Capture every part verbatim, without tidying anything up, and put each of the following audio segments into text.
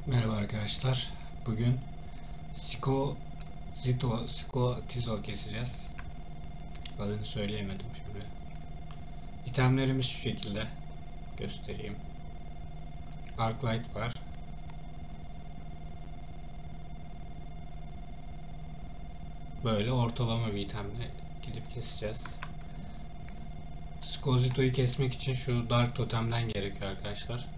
Merhaba arkadaşlar. Bugün Siko Zito Siko Tizo keseceğiz. Adını söyleyemedim şimdi. İtemlerimiz şu şekilde. Göstereyim. Arclight var. Böyle ortalama bir itemle gidip keseceğiz. Siko Zito'yu kesmek için şu Dark Totem'den gerekiyor arkadaşlar.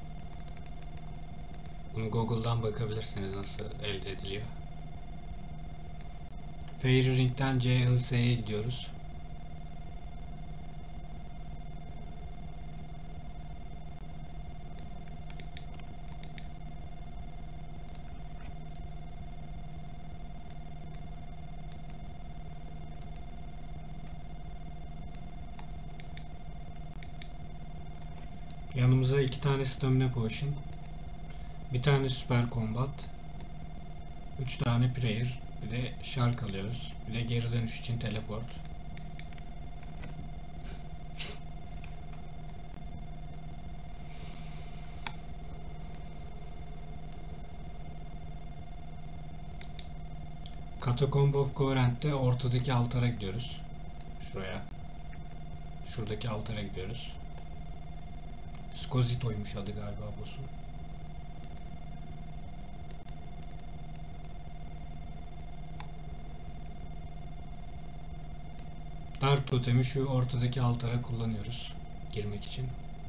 Bunu Google'dan bakabilirsiniz nasıl elde ediliyor. Fairy Ring'den C I S'ye gidiyoruz. Yanımıza iki tane Stamina Potion, bir tane Super Combat, üç tane Prayer, bir de Shark alıyoruz. Bir de geri dönüş için Teleport. Catacomb of Coherent'te ortadaki altara gidiyoruz. Şuraya. Şuradaki altara gidiyoruz. Skozito'ymuş adı galiba boss'un. Dark Totem'i şu ortadaki altara kullanıyoruz. Girmek için.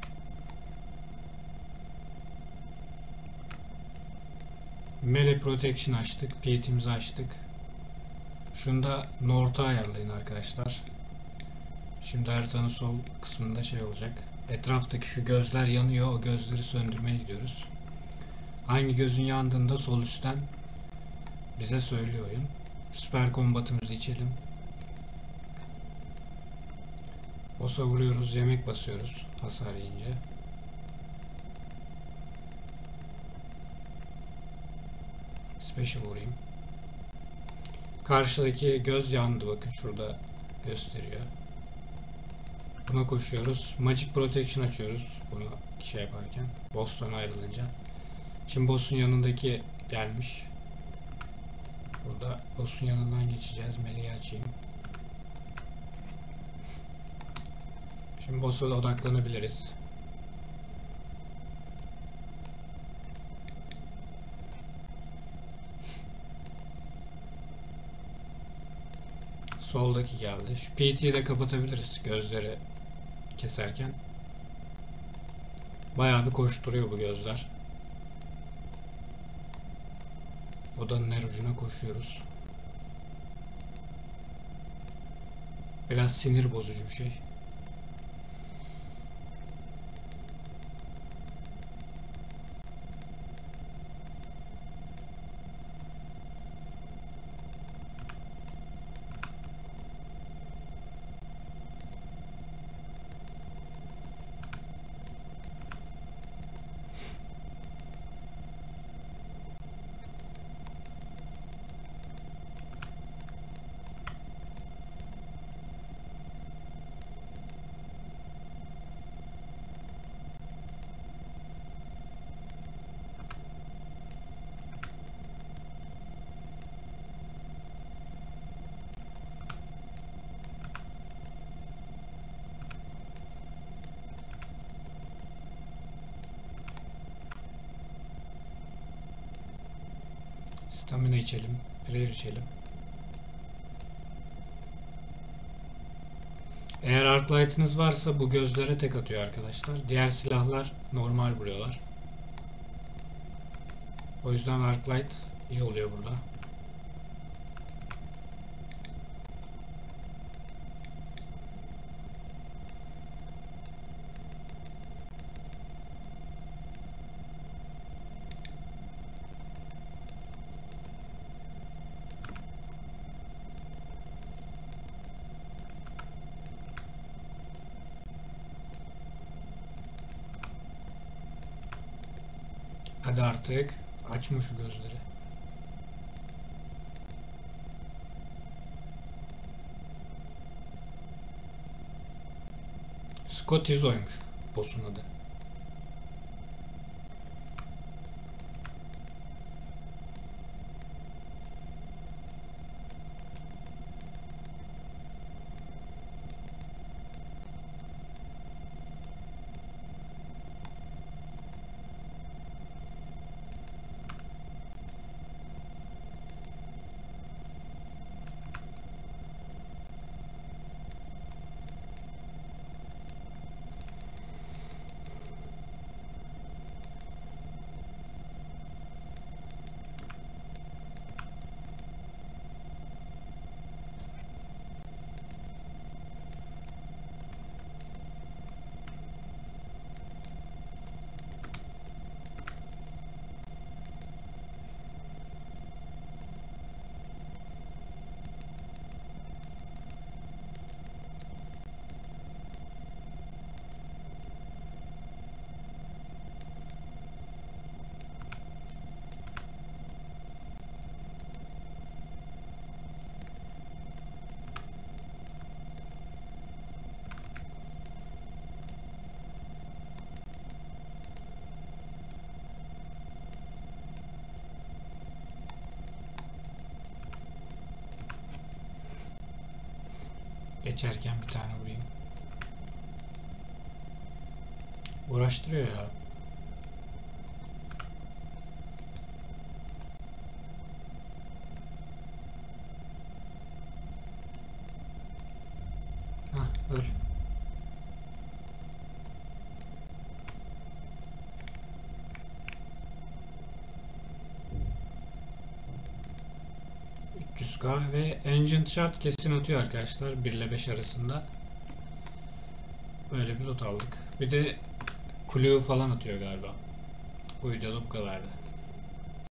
Melee Protection açtık. P T'imizi açtık. Şunu da North'a ayarlayın arkadaşlar. Şimdi haritanın sol kısmında şey olacak. Etraftaki şu gözler yanıyor. O gözleri söndürmeye gidiyoruz. Hangi gözün yandığında sol üstten bize söylüyor oyun. Süper kombatımızı içelim. Boss'a vuruyoruz. Yemek basıyoruz. Hasar yiyince. Special vurayım. Karşıdaki göz yandı. Bakın şurada gösteriyor. Buna koşuyoruz. Magic Protection açıyoruz. Bunu şey yaparken. Boss'tan ayrılınca. Şimdi boss'un yanındaki gelmiş. Burada boss'un yanından geçeceğiz. Meleği açayım. Şimdi boss'a da odaklanabiliriz. Soldaki geldi. Şu P T'yi de kapatabiliriz gözleri keserken. Bayağı bir koşturuyor bu gözler. Odanın her ucuna koşuyoruz. Biraz sinir bozucu bir şey. Stamina içelim. Prayer içelim. Eğer Arclight'ınız varsa bu gözlere tek atıyor arkadaşlar. Diğer silahlar normal vuruyorlar. O yüzden Arclight iyi oluyor burada. Hadi artık açma şu gözleri. Scotizo'ymuş boss'un adı. Geçerken bir tane vurayım. Uğraştırıyor ya. Hah, öl. üç yüz K ve Ancient Shard kesin atıyor arkadaşlar. bir ile beş arasında. Böyle bir loot aldık. Bir de Clue falan atıyor galiba. Bu videoda bu kadardı.